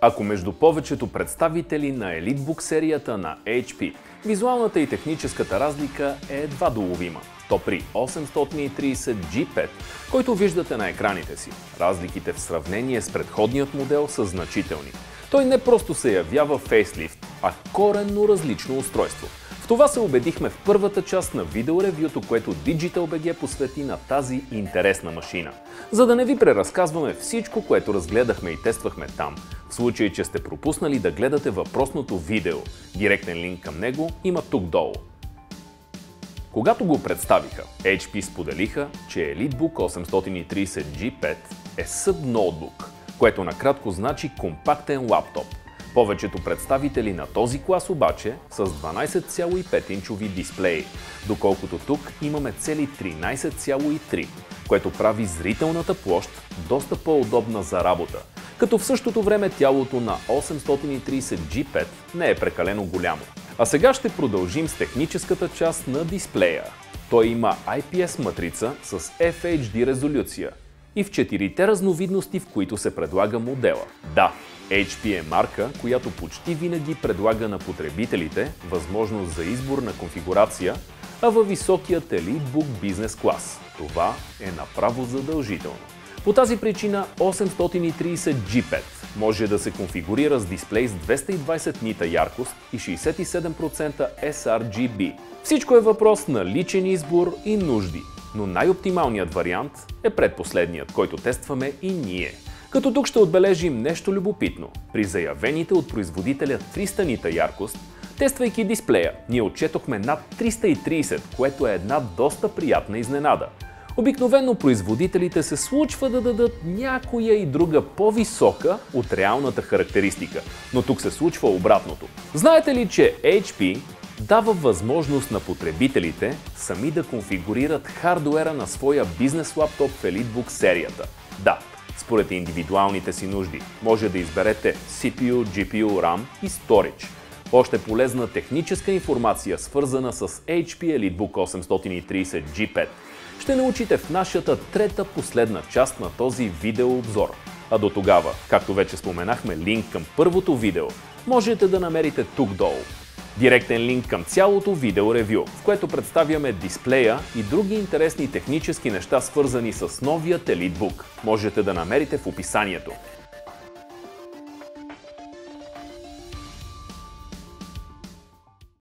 Ако между повечето представители на EliteBook серията на HP, визуалната и техническата разлика е едва доловима, то при 830G5, който виждате на екраните си, разликите в сравнение с предходният модел са значителни. Той не просто се явява фейслифт, а коренно различно устройство. В това се убедихме в първата част на видеоревюто, което DigitalBG посвети на тази интересна машина. За да не ви преразказваме всичко, което разгледахме и тествахме там, в случай, че сте пропуснали да гледате въпросното видео, директен линк към него има тук долу. Когато го представиха, HP споделиха, че EliteBook 830G5 е съб-ноутбук, което накратко значи компактен лаптоп. Повечето представители на този клас обаче са с 12,5-инчови дисплеи, доколкото тук имаме цели 13,3, което прави зрителната площ доста по-удобна за работа, като в същото време тялото на 830G5 не е прекалено голямо. А сега ще продължим с техническата част на дисплея. Той има IPS матрица с FHD резолюция и в 4-те разновидности, в които се предлага модела. Да, HP е марка, която почти винаги предлага на потребителите възможност за избор на конфигурация, а във високият EliteBook Business клас това е направо задължително. По тази причина 830G5 може да се конфигурира с дисплей с 220 нита яркост и 67% sRGB. Всичко е въпрос на личен избор и нужди, но най-оптималният вариант е предпоследният, който тестваме и ние. Като тук ще отбележим нещо любопитно. При заявените от производителя 300 нита яркост, тествайки дисплея, ние отчетохме над 330, което е една доста приятна изненада. Обикновено производителите се случва да дадат някоя и друга по-висока от реалната характеристика, но тук се случва обратното. Знаете ли, че HP дава възможност на потребителите сами да конфигурират хардуера на своя бизнес лаптоп в EliteBook серията? Да, според индивидуалните си нужди. Може да изберете CPU, GPU, RAM и Storage. Още полезна техническа информация, свързана с HP EliteBook 830G5, ще научите в нашата трета последна част на този видеообзор. А до тогава, както вече споменахме, линк към първото видео можете да намерите тук долу. Директен линк към цялото видеоревю, в което представяме дисплея и други интересни технически неща, свързани с новият EliteBook, можете да намерите в описанието.